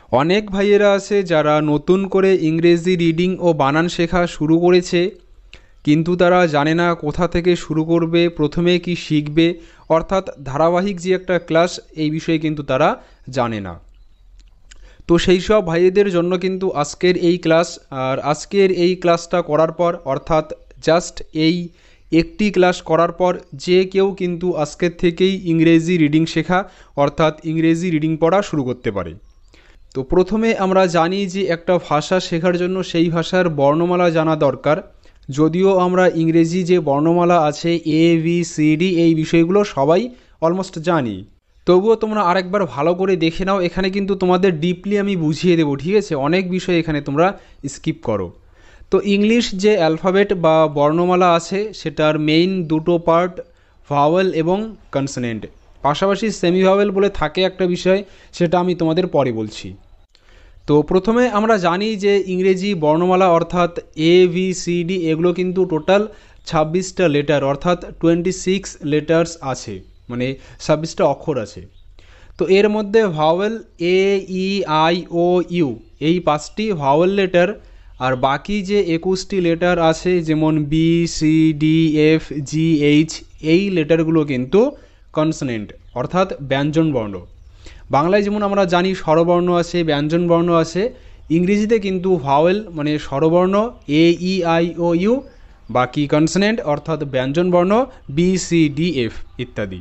অনেক ভাইয়েরা আছে যারা নতুন করে ইংরেজি রিডিং ও বানান শেখা শুরু করেছে, কিন্তু তারা জানে না কোথা থেকে শুরু করবে, প্রথমে কি শিখবে, অর্থাৎ ধারাবাহিক যে একটা ক্লাস এই বিষয়ে কিন্তু তারা জানে না। তো সেই সব ভাইয়েদের জন্য কিন্তু আজকের এই ক্লাস। আর আজকের এই ক্লাসটা করার পর, অর্থাৎ জাস্ট এই একটি ক্লাস করার পর যে কেউ কিন্তু আজকের থেকেই ইংরেজি রিডিং শেখা অর্থাৎ ইংরেজি রিডিং পড়া শুরু করতে পারে। তো প্রথমে আমরা জানি যে একটা ভাষা শেখার জন্য সেই ভাষার বর্ণমালা জানা দরকার। যদিও আমরা ইংরেজি যে বর্ণমালা আছে ABCD এই বিষয়গুলো সবাই অলমোস্ট জানি, তবুও তোমরা আরেকবার ভালো করে দেখে নাও। এখানে কিন্তু তোমাদের ডিপলি আমি বুঝিয়ে দেবো, ঠিক আছে? অনেক বিষয় এখানে তোমরা স্কিপ করো। তো ইংলিশ যে অ্যালফাবেট বা বর্ণমালা আছে সেটার মেইন দুটো পার্ট, ভাওয়েল এবং কনসোনেন্ট। পাশাপাশি সেমি ভাওয়েল বলে থাকে একটা বিষয়, সেটা আমি তোমাদের পরে বলছি। তো প্রথমে আমরা জানি যে ইংরেজি বর্ণমালা অর্থাৎ ABCD এগুলো কিন্তু টোটাল 26টা লেটার অর্থাৎ 26 লেটার্স আছে, মানে 26টা অক্ষর আছে। তো এর মধ্যে vowel A E I O U এই 5টি ভাওয়েল লেটার, আর বাকি যে 21টি লেটার আছে যেমন B C D F G H এই লেটারগুলো কিন্তু কনসোনেন্ট অর্থাৎ ব্যঞ্জন বর্ণ। বাংলায় যেমন আমরা জানি স্বরবর্ণ আছে, ব্যঞ্জন বর্ণ আছে, ইংরেজিতে কিন্তু ভাওয়েল মানে স্বরবর্ণ AE I O U, বাকি কনসোনেন্ট অর্থাৎ ব্যঞ্জন বর্ণ BCDF ইত্যাদি।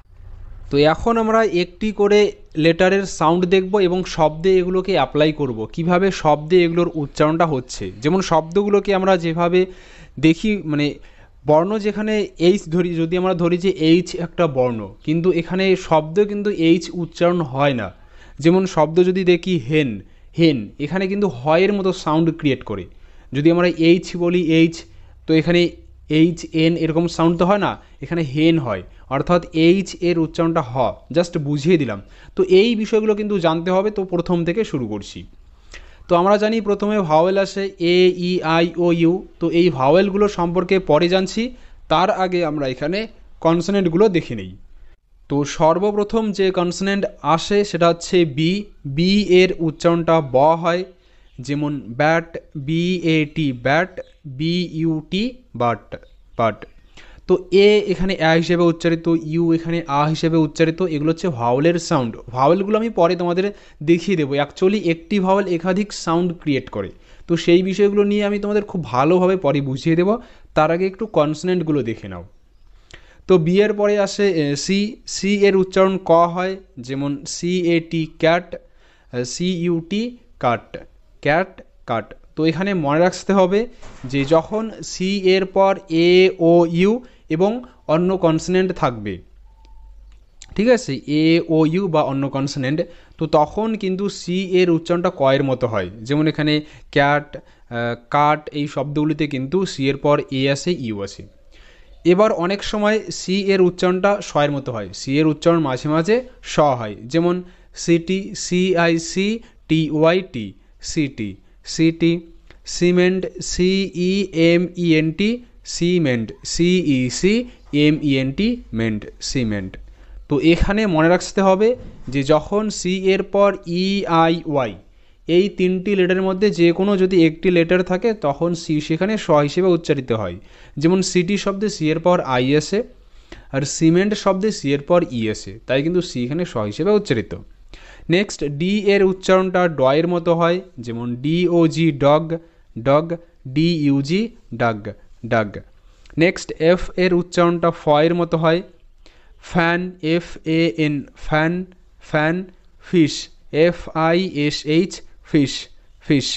তো এখন আমরা একটি করে লেটারের সাউন্ড দেখব এবং শব্দে এগুলোকে অ্যাপ্লাই করব, কিভাবে শব্দে এগুলোর উচ্চারণটা হচ্ছে। যেমন শব্দগুলোকে আমরা যেভাবে দেখি, মানে বর্ণ যেখানে এইচ ধরি, যদি আমরা ধরি যে এইচ একটা বর্ণ, কিন্তু এখানে শব্দ কিন্তু এইচ উচ্চারণ হয় না। যেমন শব্দ যদি দেখি হেন, হেন এখানে কিন্তু হয়ের মতো সাউন্ড ক্রিয়েট করে। যদি আমরা এইচ বলি এইচ, তো এখানে HN এরকম সাউন্ড তো হয় না, এখানে হেন হয়, অর্থাৎ এইচ এর উচ্চারণটা হ। জাস্ট বুঝিয়ে দিলাম। তো এই বিষয়গুলো কিন্তু জানতে হবে, তো প্রথম থেকে শুরু করছি। তো আমরা জানি প্রথমে ভাওয়েল আসে AE I O U, তো এই ভাওয়েলগুলো সম্পর্কে পরে জানছি। তার আগে আমরা এখানে কনসোনেন্টগুলো দেখে নিই। তো সর্বপ্রথম যে কনসোনেন্ট আসে সেটা হচ্ছে বি। বি এর উচ্চারণটা ব হয়, যেমন bat, BAT bat, BUT but, but. তো এ এখানে অ্যা হিসেবে উচ্চারিত, ইউ এখানে আ হিসেবে উচ্চারিত, এগুলো হচ্ছে ভাওয়েলের সাউন্ড। ভাওয়েলগুলো আমি পরে তোমাদের দেখিয়ে দেবো। অ্যাকচুয়ালি একটি ভাওয়েল একাধিক সাউন্ড ক্রিয়েট করে, তো সেই বিষয়গুলো নিয়ে আমি তোমাদের খুব ভালোভাবে পরে বুঝিয়ে দেবো। তার আগে একটু কনসোনেন্টগুলো দেখে নাও। তো বি এর পরে আসে সি। সি এর উচ্চারণ ক হয়, যেমন CAT cat, CUT cut, cat cut. তো এখানে মনে রাখতে হবে যে যখন সি এর পর AOU এবং অন্য কনসোনেন্ট থাকবে, ঠিক আছে, AOU বা অন্য কনসোনেন্ট, তো তখন কিন্তু সি এর উচ্চারণটা ক এর মতো হয়। যেমন এখানে ক্যাট, কাট এই শব্দগুলিতে কিন্তু সি এর পর এ আসে, ইউ আসে। এবার অনেক সময় সি এর উচ্চারণটা শ এর মতো হয়, সি এর উচ্চারণ মাঝে মাঝে শ হয়। যেমন city, CICTYT city, city. Cement, CEMENT cement, CECMENT ment, cement. তো এখানে মনে রাখতে হবে যে যখন সি এর পর EIY এই তিনটি লেটারের মধ্যে যে কোনো যদি একটি লেটার থাকে তখন সি সেখানে স হিসেবে উচ্চারিত হয়। যেমন সিটি শব্দে সি এর পর আই আসে, আর সিমেন্ট শব্দে সি এর পর ই আসে, তাই কিন্তু সি এখানে স হিসেবে উচ্চারিত। নেক্সট ডি এর উচ্চারণটা ড এর মতো হয়, যেমন DOG dog, dog, DUG dug, dug. Next F এর উচ্চারণটা ফ এর মতো হয়, fan, FAN fan, fan. Fish, FISH fish, fish.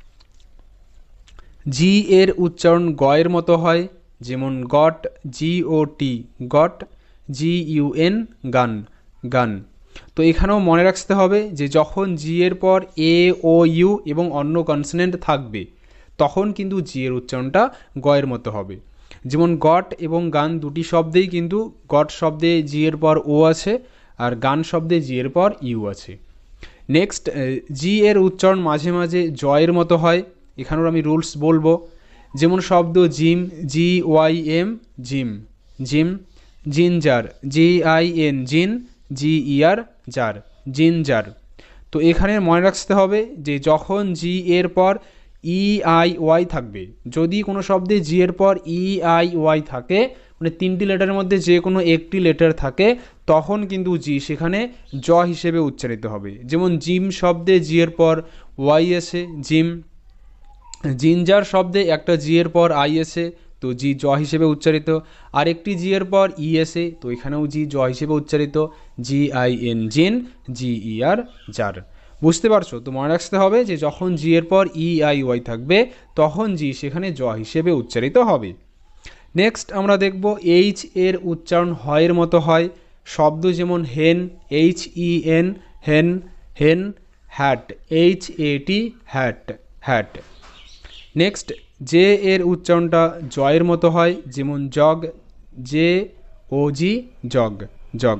G এর উচ্চারণ গ এর মতো হয়, যেমন গট, GOT গট, GUN গান, গান। তো এখানেও মনে রাখতে হবে যে যখন জি এর পর AOU এবং অন্য কনসোনেন্ট থাকবে তখন কিন্তু জি এর উচ্চারণটা গ এর মতো হবে। যেমন গট এবং গান দুটি শব্দেই কিন্তু গট শব্দে জি এর পর ও আছে, আর গান শব্দে জি এর পর ইউ আছে। নেক্সট জি এর উচ্চারণ মাঝে মাঝে জ এর মতো হয়, এখানেও আমি রুলস বলবো। যেমন শব্দ gym, GYM gym, gym. Ginger, GIN gin, GER ger, ginger. তো এখানে মনে রাখতে হবে যে যখন জি এর পর ই আই ওয়াই থাকবে, যদি কোনো শব্দে জি এর পর ই আই ওয়াই থাকে, মানে তিনটি লেটারের মধ্যে যে কোনো একটি লেটার থাকে, তখন কিন্তু জি সেখানে জ হিসেবে উচ্চারিত হবে। যেমন জিম শব্দে জি এর পর ওয়াই এসে জিম, জিঞ্জার শব্দে একটা জি এর পর আই এসে, তো জি জ হিসেবে উচ্চারিত। আরেকটি জি এর পর ই এসে, তো এখানেও জি জ হিসেবে উচ্চারিত, জি আই এন জিন, জি ই আর জার। বুঝতে পারছো? তো মনে রাখতে হবে যে যখন জি এর পর ই আই ওয়াই থাকবে তখন জি সেখানে জ হিসেবে উচ্চারিত হবে। নেক্সট আমরা দেখব এইচ এর উচ্চারণ হয়ের মতো হয়। শব্দ যেমন হেন, H E N, hen, hen, hat, H A T, hat, hat. Next J এর উচ্চারণটা জয়ের মতো হয়, যেমন jog, J O G, jog, jog.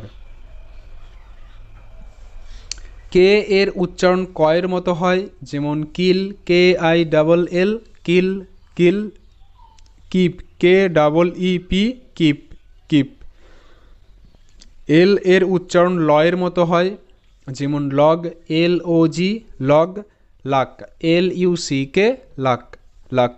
K এর উচ্চারণ কয়ের মতো হয়, যেমন kill, K I double L, kill, kill. Keep, K double E P, keep, keep. L এর উচ্চারণ লয়ের মতো হয়, যেমন log, L O G, log. Luck, L U C K, luck, luck.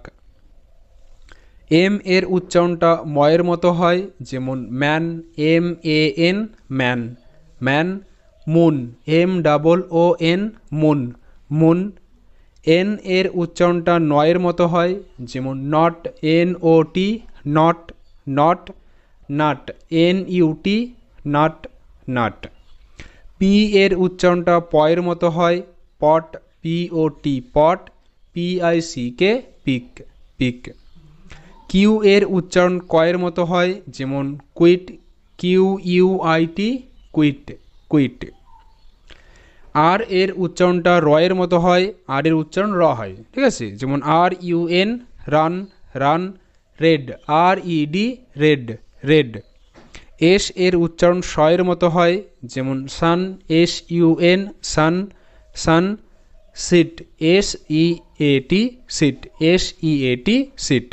M এর উচ্চারণটা ময়ের মতো হয়, যেমন man, M A N, man, man. Moon, M double O N, moon, moon. N এর উচ্চারণটা নয়ের মতো হয়, যেমন not, N O T, not, not. Nut, N U T, nut, nut. P এর উচ্চারণটা পয়ের মতো হয়, pot, P O T, pot, P I C K, pick, pick. Q এর উচ্চারণ কয়ের মতো হয়, যেমন quit, Q U I T, quit, quit. R এর উচ্চারণটা রয়ের মতো হয়, আর এর উচ্চারণ র হয়, ঠিক আছে? যেমন R U N, run, run. Red, R E D, red, red. S এর উচ্চারণ শয়ের মতো হয়, যেমন sun, S U N, sun, sun. Seat, S E A T, seat, S E A T, seat.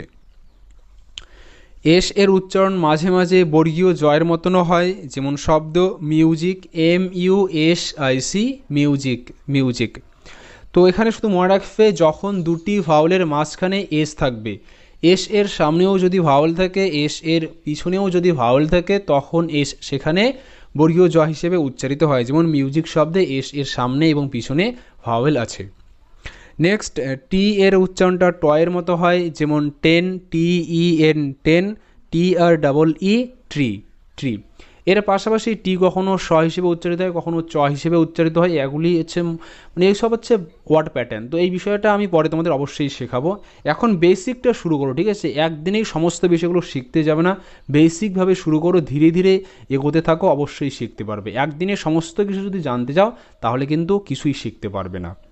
S এর উচ্চারণ মাঝে মাঝে বর্গীয় জয়ের মতনও হয়, যেমন শব্দ music, M U S I C, music, music. তো এখানে শুধু মনে রাখবে যখন দুটি ভাওয়েলের মাঝখানে এস থাকবে, এস এর সামনেও যদি ভাওয়েল থাকে, এস এর পিছনেও যদি ভাওয়েল থাকে, তখন এস সেখানে বর্গীয় জ হিসেবে উচ্চারিত হয়। যেমন মিউজিক শব্দে এস এর সামনে এবং পিছনে ভাওয়েল আছে। নেক্সট টি এর উচ্চারণটা টয়ের মতো হয়, যেমন ten, T E N, ten, T R double E, tree, tree. এর পাশাপাশি টি কখনো স হিসেবে উচ্চারিত হয়, কখনো চ হিসেবে উচ্চারিত হয়। এগুলি হচ্ছে মানে এইসব হচ্ছে ওয়ার্ড প্যাটার্ন। তো এই বিষয়টা আমি পরে তোমাদের অবশ্যই শেখাবো। এখন বেসিকটা শুরু করো, ঠিক আছে? একদিনেই সমস্ত বিষয়গুলো শিখতে যাবে না, বেসিকভাবে শুরু করো, ধীরে ধীরে এগোতে থাকো, অবশ্যই শিখতে পারবে। একদিনে সমস্ত কিছু যদি জানতে যাও তাহলে কিন্তু কিছুই শিখতে পারবে না।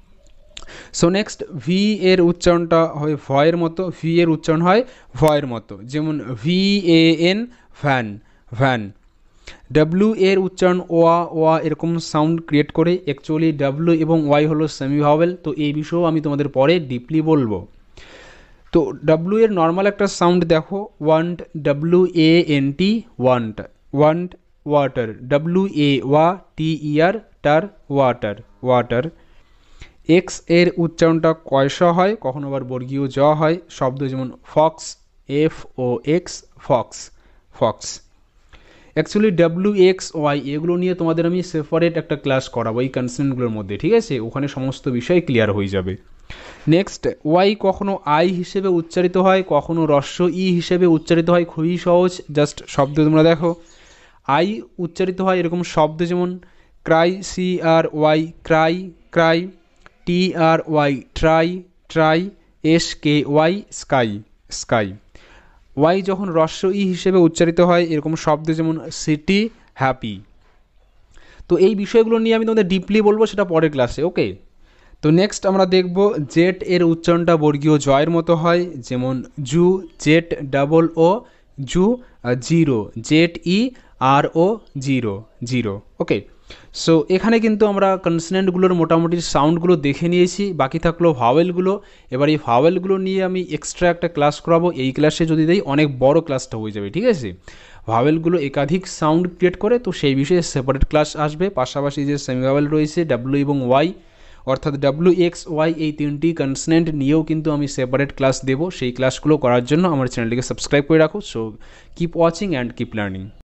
সো নেক্সট ভি এর উচ্চারণটা হয় ভয়ের মতো, ভি এর উচ্চারণ হয় ভয়ের মতো, যেমন V A N, van, van. W এর উচ্চারণ ওয়া, ওয়া এরকম সাউন্ড ক্রিয়েট করে। অ্যাকচুয়ালি ডাব্লিউ এবং ওয়াই হলো সেমি ভাওয়েল, তো এই বিষয়েও আমি তোমাদের পরে ডিপলি বলবো। তো ডাব্লিউ এর নর্মাল একটা সাউন্ড দেখো, want, W A N T, want, want. Water, W A ওয়া টি ই আর, টার, ওয়াটার, ওয়াটার। এক্স এর উচ্চারণটা কয়স হয়, কখনো আবার বর্গীয় জ হয়। শব্দ যেমন fox, F O X, fox, fox. Actually W X Y এগুলো নিয়ে তোমাদের আমি সেপারেট একটা ক্লাস করাবো এই কনসেন্টগুলোর মধ্যে, ঠিক আছে? ওখানে সমস্ত বিষয় ক্লিয়ার হয়ে যাবে। নেক্সট ওয়াই কখনো আই হিসেবে উচ্চারিত হয়, কখনো হ্রস্ব ই হিসেবে উচ্চারিত হয়। খুবই সহজ, জাস্ট শব্দ তোমরা দেখো। আই উচ্চারিত হয় এরকম শব্দ যেমন cry, C R Y, cry, cry. T R Y, try, try. S K Y, sky, sky. Y যখন হ্রস্ব ই হিসেবে উচ্চারিত হয় এরকম শব্দ যেমন সিটি, হ্যাপি। তো এই বিষয়গুলো নিয়ে আমি তোমাদের ডিপলি বলবো, সেটা পরের ক্লাসে, ওকে? তো নেক্সট আমরা দেখব জেট এর উচ্চারণটা বর্গীয় জয়ের মতো হয়, যেমন zoo, Z double O, zoo. Zero, Z E R O, zero, zero, okay? So এখানে কিন্তু আমরা কনসোনেন্টগুলোর মোটামুটি সাউন্ডগুলো দেখে নিয়েছি, বাকি থাকলো ভাওয়েলগুলো। এবার এই ভাওয়েলগুলো নিয়ে আমি এক্সট্রা একটা ক্লাস করাবো, এই ক্লাসে যদি দেই অনেক বড় ক্লাসটা হয়ে যাবে, ঠিক আছে? ভাওয়েলগুলো একাধিক সাউন্ড ক্রিয়েট করে, তো সেই বিষয়ে সেপারেট ক্লাস আসবে। পাশাপাশি যে সেমি ভাওয়েল রয়েছে ডাব্লিউ এবং ওয়াই, অর্থাৎ ডাব্লিউ এক্স ওয়াই এই তিনটি কনসোনেন্ট নিয়েও কিন্তু আমি সেপারেট ক্লাস দেবো। সেই ক্লাসগুলো করার জন্য আমার চ্যানেলটিকে সাবস্ক্রাইব করে রাখো। So keep watching and keep learning.